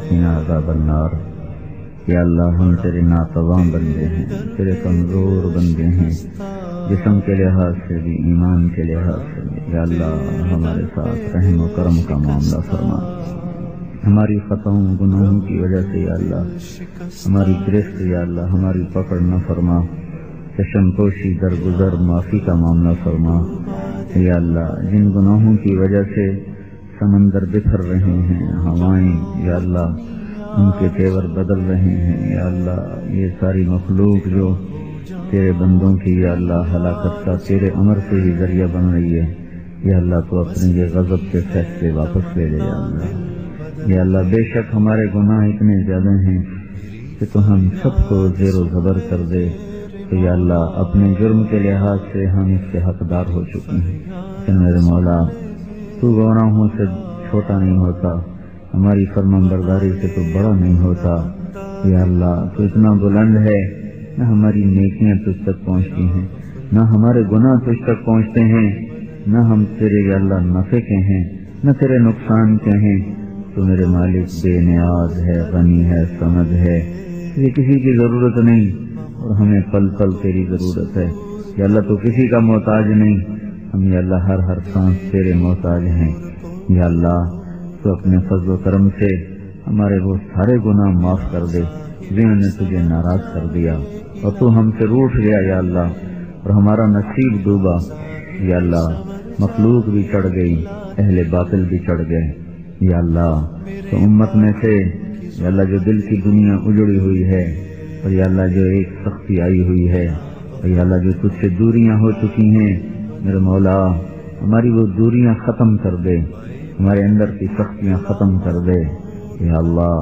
وقنا عذاب النار۔ یا اللہ ہم تیرے ناتواں بندے ہیں، تیرے کمزور بندے ہیں، جسم کے لحاظ سے بھی، ایمان کے لحاظ سے بھی۔ یا اللہ ہمارے ساتھ رحم و کرم کا معاملہ فرما۔ ہماری خطاؤں گناہوں کی وجہ سے یا اللہ ہماری گرفت، یا اللہ ہماری پکڑ نہ فرما۔ چشم پوشی، درگزر، معافی کا معاملہ فرما۔ یا اللہ جن گناہوں کی وجہ سے سمندر بکھر رہے ہیں، ہوائیں یا اللہ ان کے تیور بدل رہے ہیں، یا اللہ یہ ساری مخلوق جو تیرے بندوں کی یا اللہ ہلاکت کا تیرے امر سے ہی ذریعہ بن رہی ہے، یا اللہ تو اپنے یہ غضب کے فیصلے واپس لے لے۔ یا اللہ، یا اللہ بے شک ہمارے گناہ اتنے زیادہ ہیں کہ تو ہم سب کو زیر و زبر کر دے، تو یا اللہ اپنے جرم کے لحاظ سے ہم اس کے حقدار ہو چکے ہیں۔ کہ میرے مولا تو گناہوں سے چھوٹا نہیں ہوتا، ہماری فرمانبرداری سے تو بڑا نہیں ہوتا۔ یا اللہ تو اتنا بلند ہے، نہ ہماری نیکیاں تجھ تک پہنچتی ہیں، نہ ہمارے گناہ تجھ تک پہنچتے ہیں، نہ ہم تیرے یا اللہ نفع کے ہیں، نہ تیرے نقصان کے ہیں۔ تو میرے مالک بے نیاز ہے، غنی ہے، سمد ہے، تجھے کسی کی ضرورت نہیں، اور ہمیں پل پل تیری ضرورت ہے۔ یا اللہ تو کسی کا محتاج نہیں، ہم یا اللہ ہر سانس تیرے محتاج ہیں۔ یا اللہ تو اپنے فضل و کرم سے ہمارے وہ سارے گناہ معاف کر دے جنہوں نے تجھے ناراض کر دیا، اور تو ہم سے روٹھ گیا یا اللہ، اور ہمارا نصیب ڈوبا۔ یا اللہ مخلوق بھی چڑھ گئی، اہل باطل بھی چڑھ گئے۔ یا اللہ تو امت میں سے یا اللہ جو دل کی دنیا اجڑی ہوئی ہے، اور یا اللہ جو ایک سختی آئی ہوئی ہے، اور یا اللہ جو تجھ سے دوریاں ہو چکی ہیں، میرے مولا ہماری وہ دوریاں ختم کر دے، ہمارے اندر کی سختیاں ختم کر دے۔ یا اللہ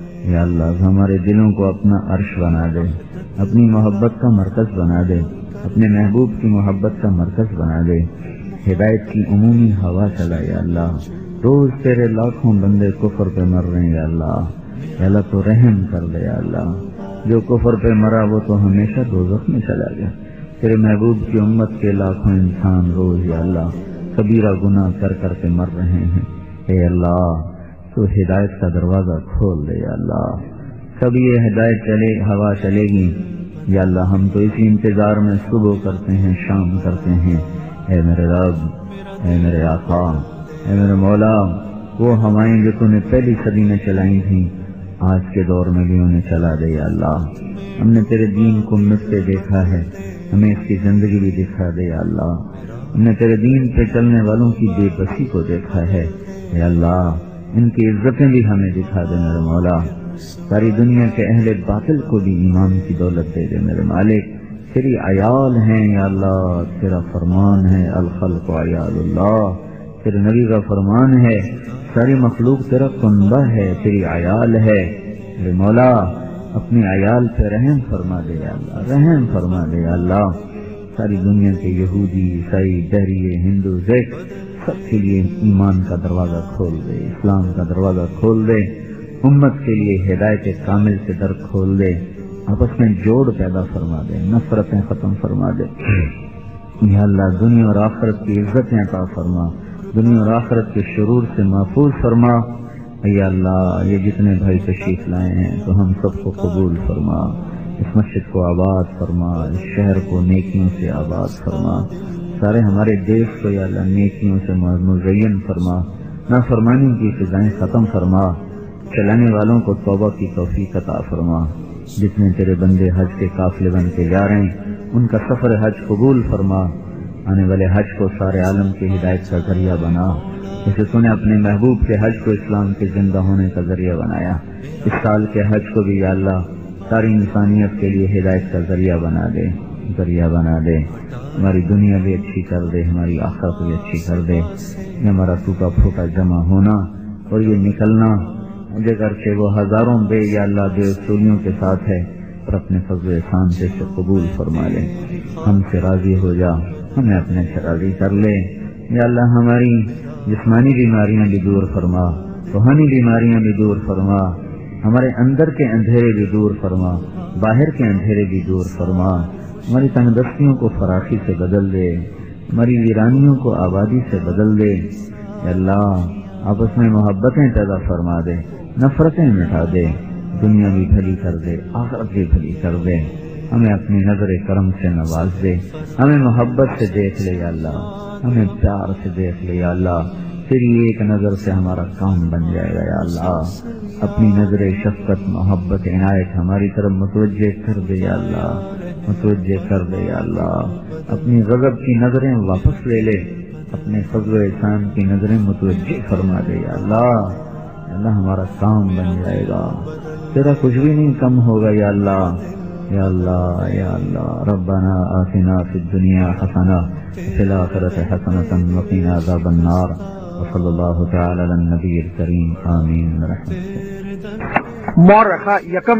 ہمارے دلوں کو اپنا عرش بنا دے، اپنی محبت کا مرکز بنا دے، اپنے محبوب کی محبت کا مرکز بنا دے۔ ہدایت کی عمومی ہوا چلا یا اللہ، روز تیرے لاکھوں بندے کفر پہ مر رہے ہیں یا اللہ تو رحم کر دے۔ یا اللہ جو کفر پہ مرا وہ تو ہمیشہ دوزخ میں چلا گیا۔ تیرے محبوب کی امت کے لاکھوں انسان روز یا اللہ کبیرہ گناہ کر کر کے مر رہے ہیں۔ اے اللہ تو ہدایت کا دروازہ کھول دے یا اللہ، کب یہ ہدایت ہوا چلے گی یا اللہ، ہم تو اسی انتظار میں صبح کرتے ہیں، شام کرتے ہیں۔ اے میرے رب، اے میرے آقا، اے میرے مولا، وہ ہوائیں جو تو نے پہلی صدی میں چلائی تھیں آج کے دور میں بھی انہیں چلا دے یا اللہ۔ ہم نے تیرے دین کو مٹتے دیکھا ہے، ہمیں اس کی زندگی بھی دکھا دے یا اللہ۔ ہم نے تیرے دین پہ چلنے والوں کی بے بسی کو دیکھا ہے یا اللہ، ان کی عزتیں بھی ہمیں دکھا دے میرے مولا۔ ساری دنیا کے اہل باطل کو بھی ایمان کی دولت دے دے میرے مالک۔ تیری عیال ہیں یا اللہ، تیرا فرمان ہے الخلق عیال اللہ، تیرے نبی کا فرمان ہے ساری مخلوق تیرا کنبہ ہے، تیری عیال ہے میرے مولا۔ اپنی عیال پہ رحم فرما دے یا اللہ، رحم فرما دے یا اللہ۔ ساری دنیا کے یہودی، عیسائی، دہریے، ہندو، سکھ سب کے لیے ایمان کا دروازہ کھول دے، اسلام کا دروازہ کھول دے، امت کے لیے ہدایت کامل سے در کھول دے، آپس میں جوڑ پیدا فرما دے، نفرتیں ختم فرما دے یا اللہ۔ دنیا اور آخرت کی عزتیں عطا فرما، دنیا اور آخرت کے شرور سے محفوظ فرما یا اللہ۔ یہ جتنے بھائی تشریف لائے ہیں تو ہم سب کو قبول فرما، اس مسجد کو آباد فرما، اس شہر کو نیکیوں سے آباد فرما، سارے ہمارے دیش کو یا اللہ نیکیوں سے مزین فرما، نافرمانی کی فضائیں ختم فرما، چلانے والوں کو توبہ کی توفیق عطا فرما۔ جتنے تیرے بندے حج کے قافلے بن کے جا رہے ہیں ان کا سفر حج قبول فرما، آنے والے حج کو سارے عالم کی ہدایت کا ذریعہ بنا، جیسے تو نے اپنے محبوب کے حج کو اسلام کے زندہ ہونے کا ذریعہ بنایا، اس سال کے حج کو بھی یا اللہ ساری انسانیت کے لیے ہدایت کا ذریعہ بنا دے، ذریعہ بنا دے۔ ہماری دنیا بھی اچھی کر دے، ہماری آخرت بھی اچھی کر دے۔ یہ ہمارا ٹوٹا پھوٹا جمع ہونا اور یہ نکلنا اگر کہ وہ ہزاروں بے یا اللہ بے اصولیوں کے ساتھ ہے، اور اپنے فضل احسان سے قبول فرما لے، ہم سے راضی ہو جا، ہمیں اپنے سے راضی کر لے یا اللہ۔ ہماری جسمانی بیماریاں بھی دور فرما، روحانی بیماریاں بھی دور فرما، ہمارے اندر کے اندھیرے بھی دور فرما، باہر کے اندھیرے بھی دور فرما، ہماری تنگ دستیوں کو فراخی سے بدل دے، ہماری ویرانیوں کو آبادی سے بدل دے یا اللہ۔ آپس میں محبتیں پیدا فرما دے، نفرتیں مٹا دے، دنیا بھی بھلی کر دے، آخرت بھی بھلی کر دے، ہمیں اپنی نظر کرم سے نواز دے، ہمیں محبت سے دیکھ لے یا اللہ، ہمیں پیار سے دیکھ لے یا اللہ، تیری ایک نظر سے ہمارا کام بن جائے گا یا اللہ، اپنی نظر شفقت محبت عنایت ہماری طرف متوجہ کر دے یا اللہ، متوجہ کر دے یا اللہ، اپنی غضب کی نظریں واپس لے لے، اپنے فضل و احسان کی نظریں متوجہ فرما دے یا اللہ، اللہ ہمارا کام بن جائے گا، تیرا کچھ بھی نہیں کم ہوگا یا اللہ، یا اللہ یا اللہ۔ ربنا آتنا فی الدنیا حسنہ وفی الآخرۃ حسنۃ وقنا عذاب النار، وصلی اللہ تعالی علی النبی الکریم، آمین برحمتہ۔ مورخہ یکم